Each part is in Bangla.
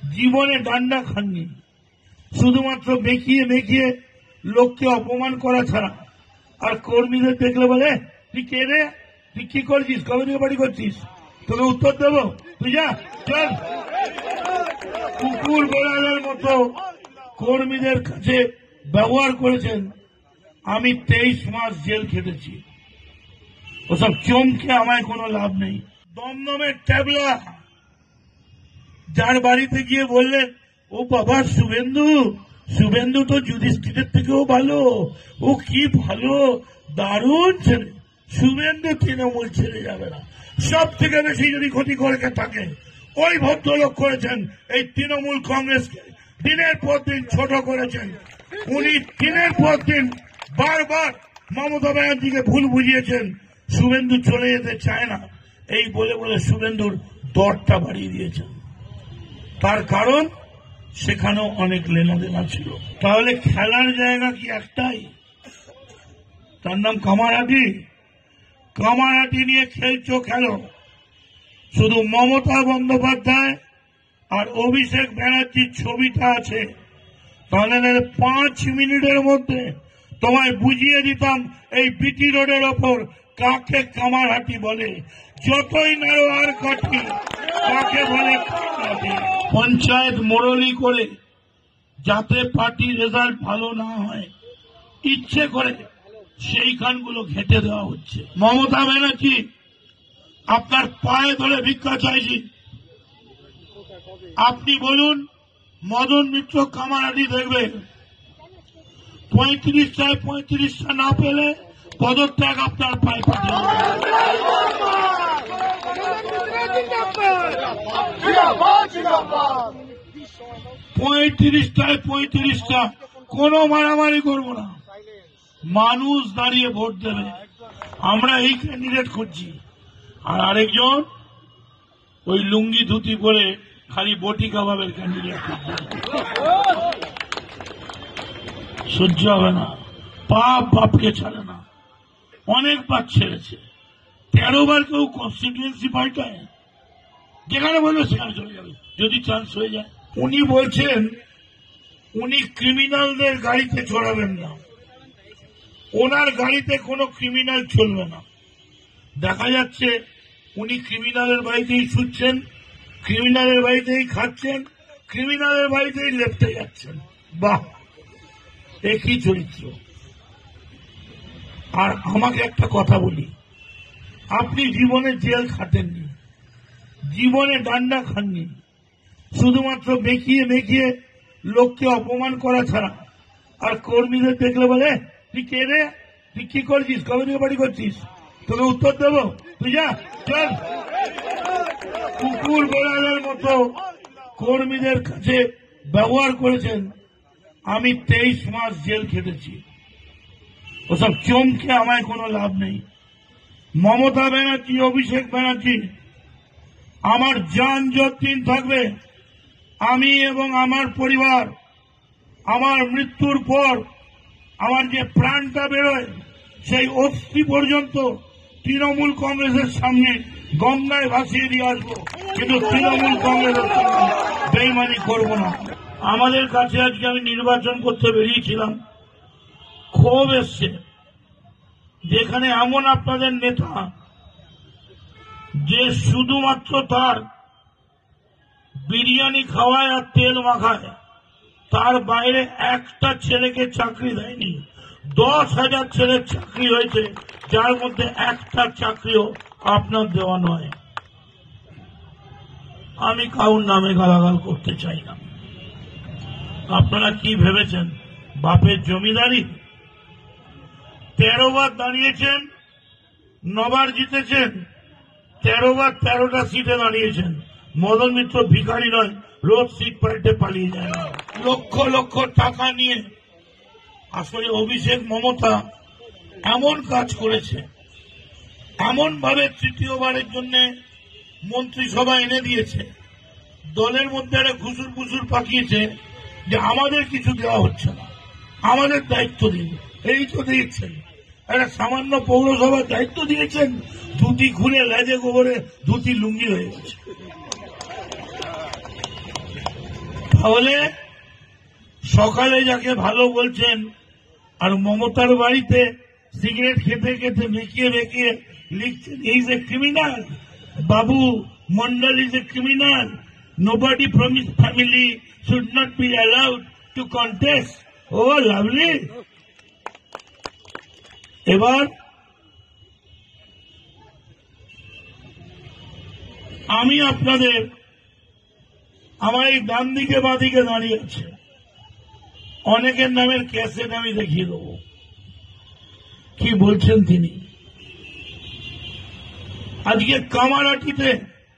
জীবনে ডান্ডা খাননি, শুধুমাত্র বেঁকিয়ে বেঁকিয়ে লোককে অপমান করা ছাড়া। আর কর্মীদের দেখলে বলে, তুই কে রে, তুই কি করছিস, কবে থেকে বাড়ি করছিস, তোকে উত্তর দেবো, তুই যা চল। কুকুর বেড়ালের মতো কর্মীদের কাছে ব্যবহার করেছেন। আমি 23 মাস জেল খেটেছি, ওসব চমকে আমায় কোনো লাভ নেই। দমদমের ট্যাবলা যার বাড়িতে গিয়ে বললেন, ও বাবা শুভেন্দু, শুভেন্দু তো যুধিষ্ঠিরের থেকেও ভালো, ও কি ভালো, দারুণ ছেলে, শুভেন্দু তৃণমূল ছেড়ে যাবে না। সব থেকে বেশি যদি ক্ষতি করে থাকে ওই ভদ্রলোক করেছেন। এই তৃণমূল কংগ্রেসকে দিনের পর দিন ছোট করেছেন। উনি দিনের পর দিন বারবার মমতা ব্যানার্জিকে ভুল বুঝিয়েছেন। শুভেন্দু চলে যেতে চায় না, এই বলে বলে শুভেন্দুর দরটা বাড়িয়ে দিয়েছেন। তার কারণ সেখানেও অনেক লেনাদেনা ছিল। তাহলে খেলার জায়গা কি একটাই, তার নাম কামারহাটি। কামারহাটি নিয়ে খেলছো খেলো, শুধু মমতা বন্দ্যোপাধ্যায় আর অভিষেক ব্যানার্জির ছবিটা আছে। তাহলে 5 মিনিটের মধ্যে তোমায় বুঝিয়ে দিতাম এই বিটি রোডের ওপর কাকে কামারহাটি বলে। যতই নাড়ো আর কাঠি, কাকে বলে কামারহাটি। পঞ্চায়েত মোড়লি করে যাতে পার্টির রেজাল্ট ভালো না হয়, ইচ্ছে করে সেইখানগুলো ঘেঁটে দেওয়া হচ্ছে। মমতা ব্যানার্জি, আপনার পায়ে ধরে ভিক্ষা চাইছি, আপনি বলুন মদন মিত্র কামারহাটি দেখবে, 35টায় 35টা না পেলে পদত্যাগ আপনার পায়ে পাঠিয়ে 35টায় 35টা, কোনো মারামারি করবো না, মানুষ দাঁড়িয়ে ভোট দেবে। আমরা এই ক্যান্ডিডেট খুঁজছি। আর আরেকজন ওই লুঙ্গি ধুতি পরে খালি বটি কাবাবের ক্যান্ডিডেট খুঁজছে। সহ্য হবে না, পাপ বাপকে ছাড়ে না, অনেকবার ছেড়েছে। 13 বার কেউ কনস্টিটিউয়েন্সি পাল্টায়, যেখানে বলবে সেখানে চলে যাবে যদি চান্স হয়ে যায়। উনি বলছেন উনি ক্রিমিনালদের গাড়িতে চড়াবেন না, ওনার গাড়িতে কোনো ক্রিমিনাল চলবে না। দেখা যাচ্ছে উনি ক্রিমিনালের বাড়িতেই শুচ্ছেন, ক্রিমিনালের বাড়িতেই খাচ্ছেন, ক্রিমিনালের বাড়িতেই লেপটে যাচ্ছেন। বাহ, একই চরিত্র। আর আমাকে একটা কথা বলি, আপনি জীবনে জেল খাটেননি, জীবনে ডান্ডা খাননি, শুধুমাত্র বেঁকিয়ে বেঁকিয়ে লোককে অপমান করা ছাড়া। আর কর্মীদের দেখলে বলে, তুই কে রে, তুই কি করছিস, কবে থেকে বাড়ি করছিস, তোকে উত্তর দেবো, তুই যা চল। কুকুর বেড়ালের মতো কর্মীদের কাছে ব্যবহার করেছেন। আমি 23 মাস জেল খেটেছি, ওসব চমকে আমায় কোনো লাভ নেই। মমতা ব্যানার্জি, অভিষেক ব্যানার্জি, আমার জান যতদিন থাকবে, আমি এবং আমার পরিবার, আমার মৃত্যুর পর আমার যে প্রাণটা বেরোয় সেই অস্থি পর্যন্ত তৃণমূল কংগ্রেসের সামনে গঙ্গায় ভাসিয়ে দিয়ে আসবো, কিন্তু তৃণমূল কংগ্রেসের সামনে বেইমানি করব না। আমাদের কাছে আজকে আমি নির্বাচন করতে বেরিয়েছিলাম, ক্ষোভ এসছে যেখানে এমন আপনাদের নেতা যে শুধুমাত্র তার বিরিয়ানি খাওয়ায় আর তেল মাখায়, তার বাইরে একটা ছেলেকে চাকরি দেয়নি। 10,000 ছেলের চাকরি হয়েছে, যার মধ্যে একটা চাকরিও আপনার দেওয়া নয়। আমি কাউর নামে গালাগাল করতে চাই না। আপনারা কি ভেবেছেন বাপের জমিদারি? 13 বার দাঁড়িয়েছেন, 9 বার জিতেছেন, 13 বার 13টা সিটে দাঁড়িয়েছেন। মদন মিত্র ভিখারি নয়, রোজ সিট পাল্টে পালিয়ে যায় না। লক্ষ লক্ষ টাকা নিয়ে আসলে অভিষেক মমতা এমন কাজ করেছে, এমন ভাবে তৃতীয়বারের জন্য মন্ত্রিসভা এনে দিয়েছে, দলের মধ্যে একটা ঘুষুর ফুসুর পাকিয়েছে যে আমাদের কিছু দেওয়া হচ্ছে না, আমাদের দায়িত্ব দিন। এই তো দিয়েছেন, একটা সামান্য পৌরসভার দায়িত্ব দিয়েছেন, ধুতি খুলে লেজে গোবরে ধুতি লুঙ্গি হয়ে গেছে। তাহলে সকালে যাকে ভালো বলছেন আর মমতার বাড়িতে সিগারেট খেতে খেতে বেঁকিয়ে বেঁকিয়ে লিখছেন is a criminal, Babu Mondal is a criminal, nobody from his family should not be allowed to contest. Oh, lovely. এবার আমি আপনাদের আমার এই ডান দিকে বাঁদিকে দাঁড়িয়ে আছে অনেকের নামের ক্যাসেট আমি দেখিয়ে দেবো কি বলছেন তিনি। আজকে কামারহাটিতে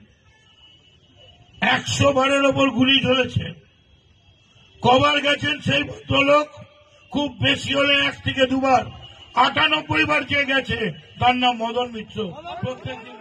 100 বারের ওপর গুলি চলেছে। কবার গেছেন সেই ভদ্রলোক? খুব বেশি হলে 1 থেকে 2 বার, 98 বার যে গেছে তার নাম মদন মিত্র। প্রত্যেকদিন